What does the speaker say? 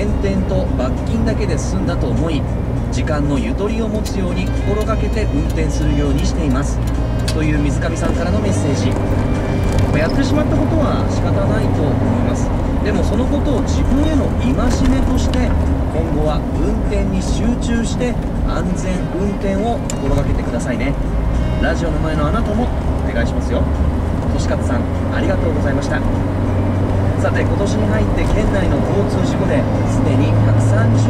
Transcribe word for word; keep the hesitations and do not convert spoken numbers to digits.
減点と罰金だけで済んだと思い、時間のゆとりを持つように心がけて運転するようにしていますという水上さんからのメッセージ。やってしまったことは仕方ないと思います。でもそのことを自分への戒めとして、今後は運転に集中して安全運転を心がけてくださいね。ラジオの前のあなたもお願いしますよ。としかつさん、ありがとうございました。さて、今年に入って県内の交通事故ですでにひゃくさんじゅ